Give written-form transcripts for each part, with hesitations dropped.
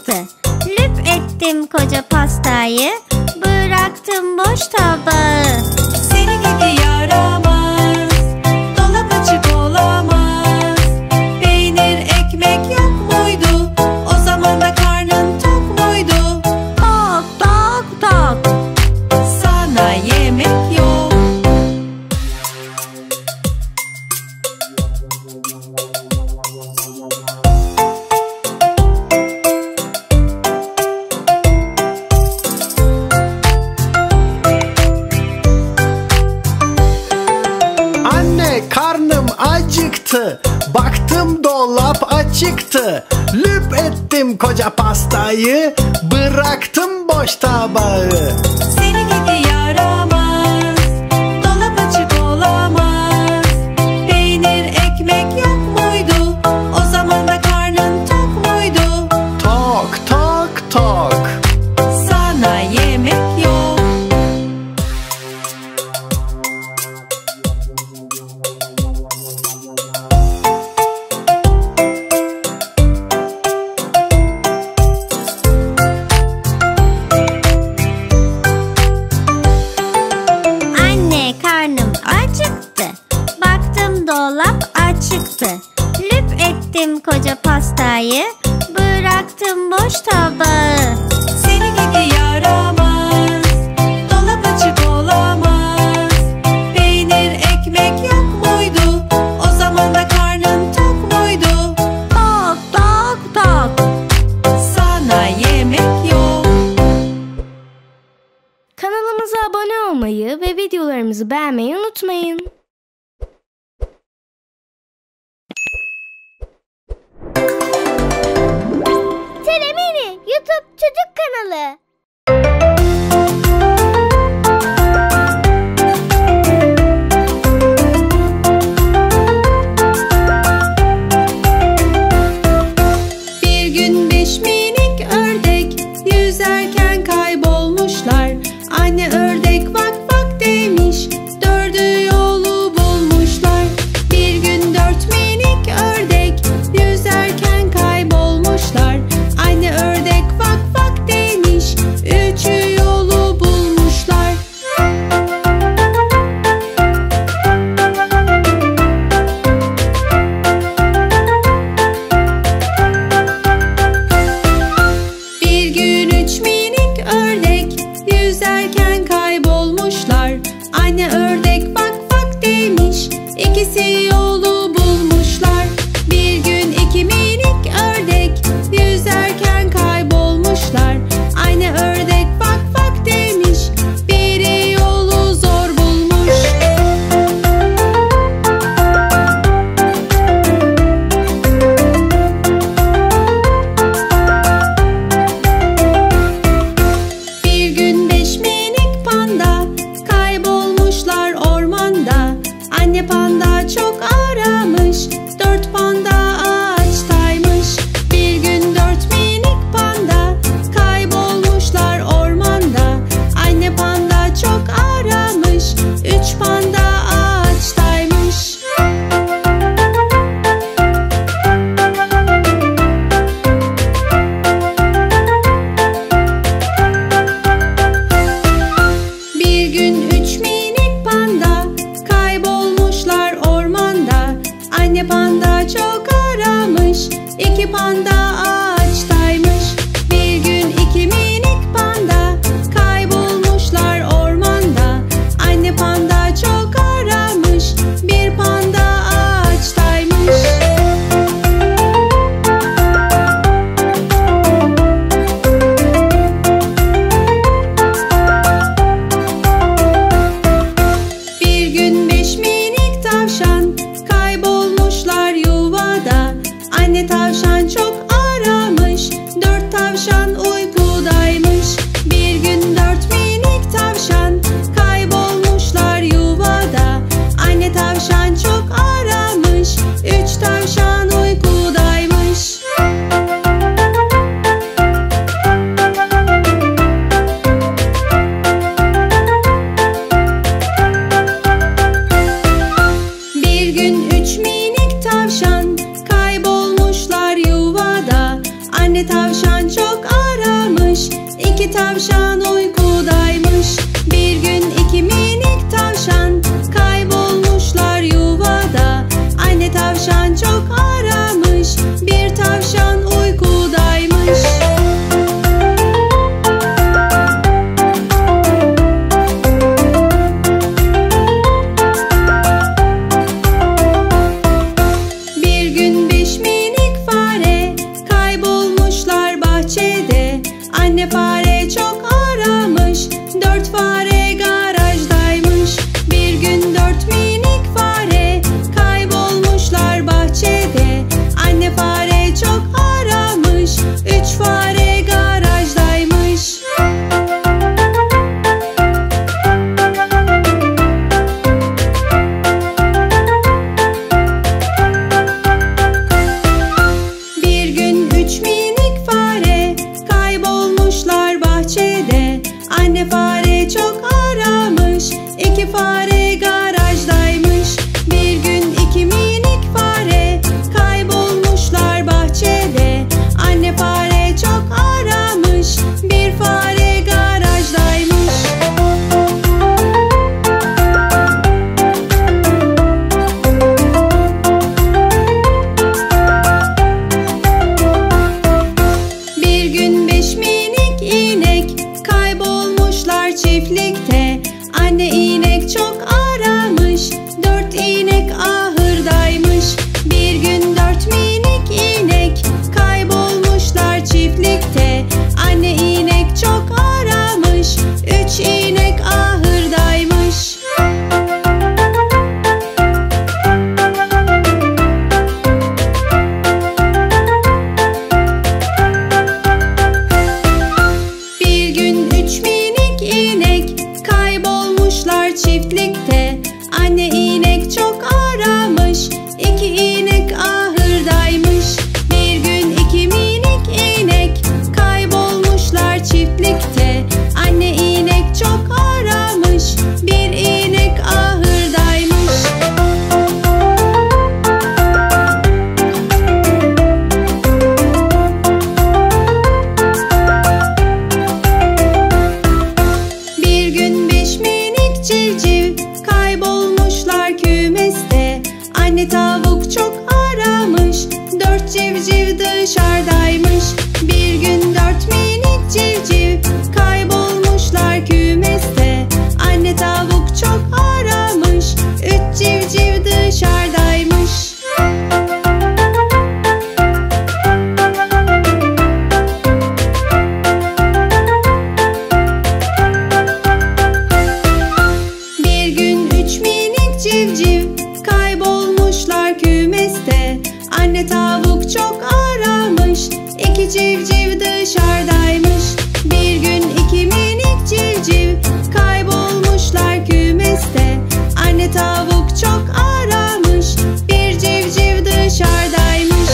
acıktı. Lüp ettim koca pastayı, bıraktım boş tabağı. Seni gidi yaramaz, dolap açık olamaz. Peynir, ekmek yok muydu? O zaman da karnın tok muydu? Tok tok tok. Sana yemek yok. Karnım acıktı, baktım dolap açıktı. Lüp ettim koca pastayı, bıraktım boş tabağı. Seni gidi yaramaz, dolap açık olamaz. Peynir, ekmek yok muydu? O zaman da karnın tok muydu? Tok tok tok. Sana yemek yok. Dolap açıktı. Lüp ettim koca pastayı, bıraktım boş tabağı. Seni gidi yaramaz, dolap açık olamaz. Peynir, ekmek yok muydu? O zaman da karnın tok muydu? Tok tok tok. Sana yemek yok. Kanalımıza abone olmayı ve videolarımızı beğenmeyi unutmayın. YouTube Çocuk Kanalı. Bir gün 5 minik ördek yüzerken kaybolmuşlar. Anne ördek vak vak demiş, dördü yolu bulmuşlar. Bir gün 4 minik ördek yüzerken kaybolmuşlar. Anne ördek vak vak demiş, üçü yolu bulmuşlar. Bir gün 3 minik ördek yüzerken kaybolmuşlar. Anne ördek vak vak demiş, ikisi yolu bulmuşlar. Bir gün 2 minik ördek yüzerken kaybolmuşlar. Anne ördek vak vak demiş, biri yolu zor bulmuş. Bir gün 5 minik panda kaybolmuşlar ormanda. Anne panda çok aramış, 4 panda ağaçtaymış. Bir gün 4 minik panda kaybolmuşlar ormanda. Anne panda çok aramış, 3 panda ağaçtaymış. Bir gün 3 minik panda kaybolmuşlar ormanda. Anne panda çok aramış, 2 panda ağaçtaymış. Bir gün 2 minik panda kaybolmuşlar ormanda. Anne panda çok aramış, 1 panda ağaçtaymış. Bir gün 5 minik tavşan kaybolmuşlar yuvada. Anne tavşan çok aramış, 4 tavşan uykudaymış. Bir gün 4 minik tavşan kaybolmuşlar yuvada. Anne tavşan çok aramış, 3 tavşan uykudaymış. Bir gün 3 minik tavşan kaybolmuşlar yuvada. Anne tavşan çok aramış, 2 tavşan uykudaymış. Bir gün 2 minik tavşan kaybolmuşlar yuvada. Anne tavşan çok aramış, bir tavşan uykudaymış. Bir gün 5 minik fare kaybolmuşlar bahçede. Anne fare çok aramış, 4 fare garajdaymış. Bir gün 4 minik fare kaybolmuşlar bahçede. Anne fare çok aramış, 3 fare garajdaymış. Bir gün 3 minik fare kaybolmuşlar bahçede. Anne fare çok aramış, 2 fare garajdaymış. Bir gün 2 minik fare kaybolmuşlar bahçede. Anne fare çok aramış, bir fare garajdaymış. Bir gün 5 minik inek kaybolmuşlar çiftlikte. Anne inek çok aramış, 4 inek ahırdaymış. Bir gün 4 minik inek kaybolmuşlar çiftlikte. Anne inek çok aramış, 3 inek ahırdaymış. Bir gün 3 minik inek kaybolmuşlar çiftlikte. Anne inek çok aramış, 2 inek ahırdaymış. Bir gün 2 minik inek kaybolmuşlar çiftlikte. Anne inek çok aramış, 1 inek ahırdaymış. Bir gün 5 minik civciv kaybolmuşlar kümeste. Anne tavuk çok aramış, 4 civciv dışarıdaymış. Bir gün 4 minik civciv kaybolmuşlar kümeste. Anne tavuk çok aramış, 3 civciv dışarıdaymış. Bir gün 3 minik civciv kaybolmuşlar kümeste. Anne tavuk çok aramış, 2 civciv dışarıdaymış. Bir gün 2 minik civciv kaybolmuşlar kümeste. Anne tavuk çok aramış, 1 civciv dışarıdaymış.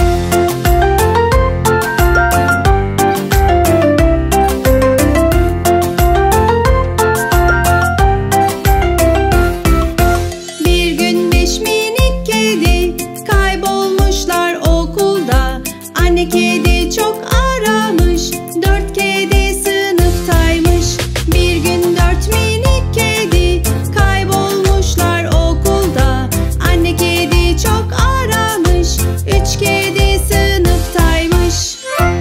Bir gün 5 minik kedi kaybolmuşlar okulda. Anne kedi çok aramış, 4 kedi sınıftaymış. Bir gün 4 minik kedi kaybolmuşlar okulda. Anne kedi çok aramış, 3 kedi sınıftaymış.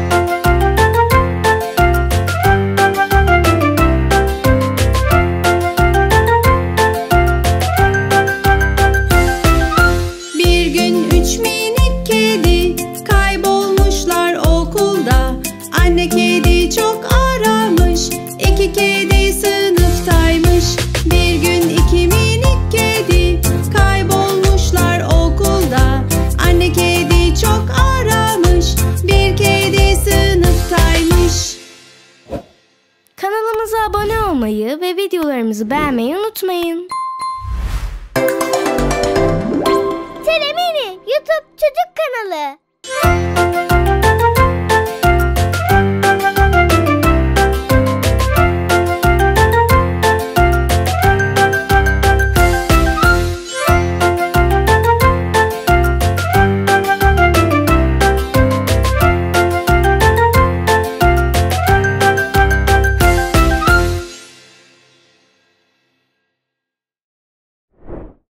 Bir gün 3 minik kedi kaybolmuşlar okulda. Anne kedi çok aramış, 2 kedi sınıftaymış. Bir gün 2 minik kedi kaybolmuşlar okulda. Anne kedi çok aramış, 1 kedi sınıftaymış. Kanalımıza abone olmayı ve videolarımızı beğenmeyi unutmayın. Telemini YouTube çocuk kanalı.